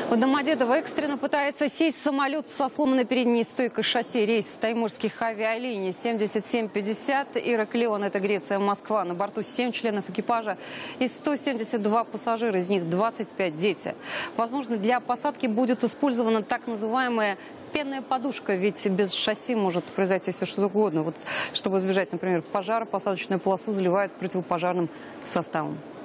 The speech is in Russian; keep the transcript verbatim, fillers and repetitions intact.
В Домодедово экстренно пытается сесть самолет со сломанной передней стойкой шасси. Рейс таймурских авиалиний семьдесят семь пятьдесят Ираклион, это Греция, Москва. На борту семь членов экипажа и сто семьдесят два пассажира, из них двадцать пять дети. Возможно, для посадки будет использована так называемая пенная подушка, ведь без шасси может произойти все что угодно. Вот, чтобы избежать, например, пожара, посадочную полосу заливают противопожарным составом.